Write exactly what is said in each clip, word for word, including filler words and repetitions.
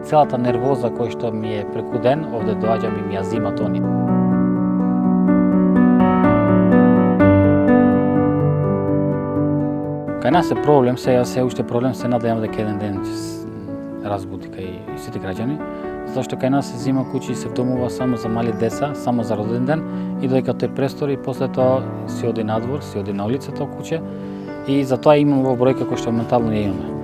целата нервоза која што ми е преку ден, овде доаѓам и ми ја зимат они. Кај нас е проблем, сега се уште проблем, се надевам дека еден ден ќе се разбуди кај сите граѓани, затоа што кај нас се зима куќи и се вдомува само за мали деца, само за роден ден, и додека тој престори, после тоа си оди надвор, си оди на улица тоа куќе, и затоа имам во бројка кој што моментално ја имаме.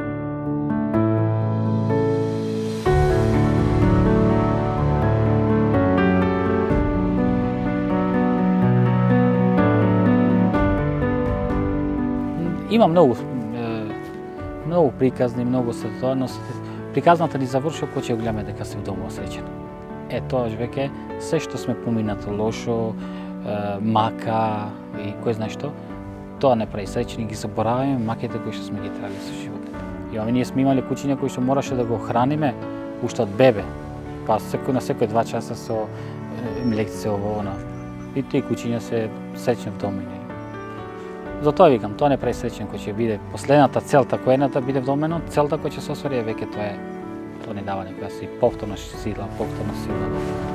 Има многу многу приказни, многу се тоа, но приказната ни завршува кога ќе гледаме дека се вдомува среќен. Е, тоа веќе се што сме поминато лошо, мака и кој знае што, тоа не прави среќни, ги забораваме маките кои што сме ги трали со животните. И ние сме имали кучиња кои што мораше да го храниме уште од бебе, па секој на секој два часа со млекце ово она. И тие кучиња се среќни вдомени. Затоа викам, тоа не прави среќен кој ќе биде последната целта која едната биде вдомено, целта која ќе се освари е веќе тоа е тоа ни дава некоја си повторна сила, повторна сила.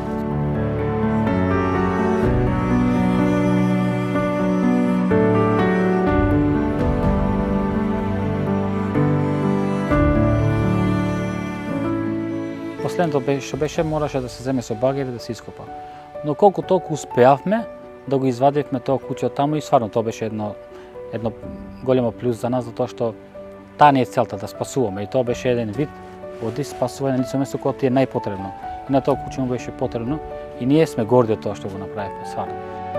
Последното што беше мораше да се земе со багер и да се ископа. Но колку толку успеавме да го извадивме тоа куќе од таму и стварно тоа беше едно едно големо плюс за нас, затоа што таа не е целта да спасуваме, и тоа беше еден вид оди спасување на лице место кога ти е најпотребно. И на тоа куќе му беше потребно и ние сме горди од тоа што го направивме, стварно.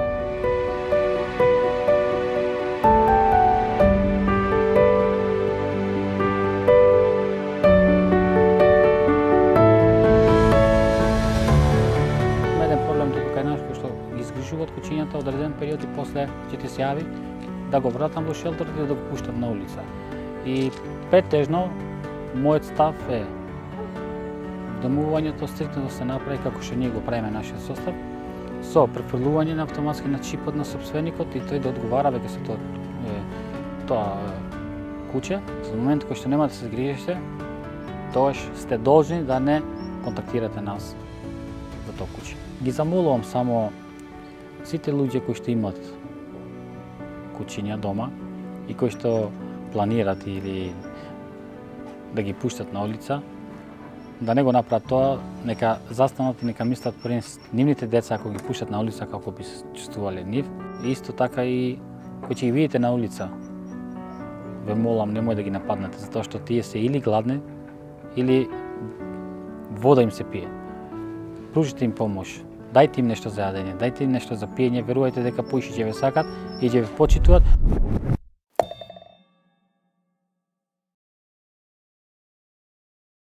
Има еден проблем тука кај нас кој што ги изгрижуваат кучињата одреден период и после ќе ти се јави да го вратам во шелтерот и да го пуштам на улица. И претежно, мојот став е вдомувањето стриктно да се направи како што ние го правиме нашиот состав, со префрлување на автоматски на чипот на сопственикот и тој да одговара веќе со тоа, тоа куќе. За момент кој што нема да се грижите, тоаш сте должни да не контактирате нас за тоа куќе. Ги замолувам само сите луѓе кои што имат кучиња дома и кои што планират или да ги пуштат на улица, да не го направат тоа, нека застанат и нека мислат пред нивните деца ако ги пуштат на улица како би се чувствувале нив. И исто така и кои ќе ги видите на улица, ве молам немој да ги нападнете, затоа што тие се или гладни или вода им се пие. Пружите им помош. Дајте им нешто за јадење, дајте им нешто за пиење, верувајте дека поише ќе ве сакат и ќе ве почитуваат.